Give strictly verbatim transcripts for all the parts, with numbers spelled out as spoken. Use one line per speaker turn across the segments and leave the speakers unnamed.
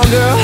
down, girl.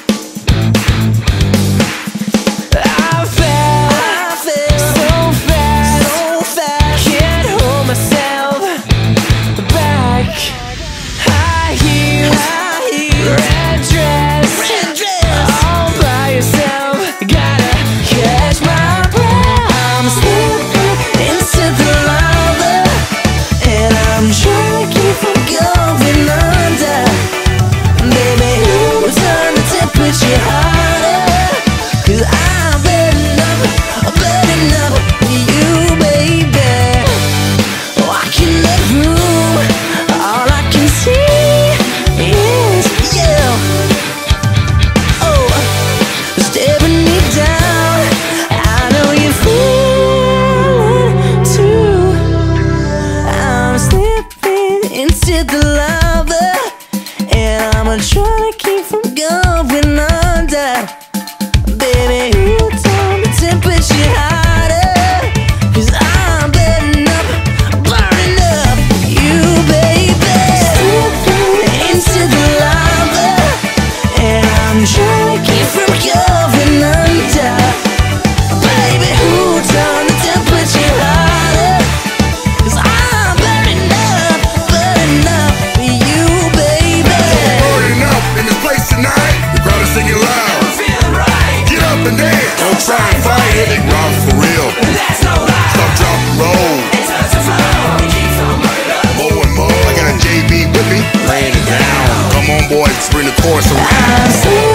I fell, I fell so fast, so fast. Can't hold myself back. High heels, high heels. Red dress, red dress. All by yourself. Gotta catch my breath. I'm slipping into the lava, and I'm trying to keep from going under. Baby, who's on the temperature harder? 'Cause I'm burning up, I'm burning up for you, baby. Walking the room, all I can see is you. Oh, staring me down. I know you feel it too. I'm slipping into the lava, and I'm trying to keep from going under. Baby, you turn the temperature harder, 'cause I'm burning up, burning up you, baby. Slipping into the lava, and I'm trying to keep from going under. Baby, who turned the temperature harder? 'Cause I'm burning up, burning up for you, baby.
Burning up in this place tonight. The crowd is singing loud.
I'm feeling right.
Get up and dance. Don't try and fight it. They rock for real.
That's no lie.
Stop, drop, and roll.
It turns to flow. It keeps on burning up.
More and more. I got J B with me. Laying it down. Come on, boys. Bring the chorus around.
I'm